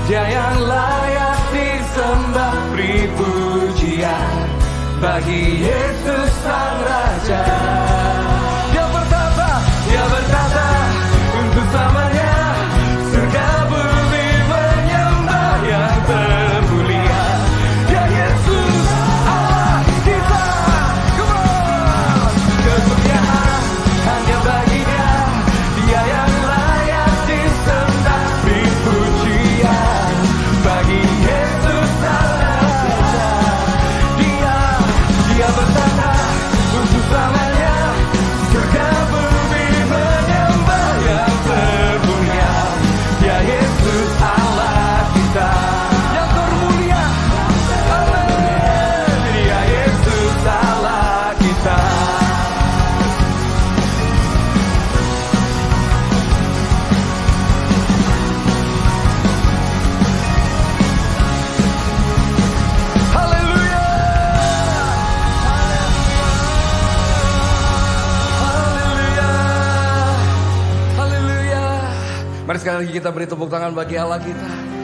Dia yang layak disembah, beri pujian bagi Yesus Sang Raja. Dia berkata untuk selamanya, surga bumi menyembah yang termulia, ya Yesus Allah kita. Come on. Kemuliaan hanya baginya, Dia yang layak disembah, beri pujian bagi Yesus Sang Raja. Dia berkata untuk selamanya, surga bumi menyembah yang termulia, ya Yesus Allah kita. Yang termulia, amin, ya Yesus Allah kita. Haleluya, haleluya, haleluya. Mari sekali lagi kita beri tepuk tangan bagi Allah kita.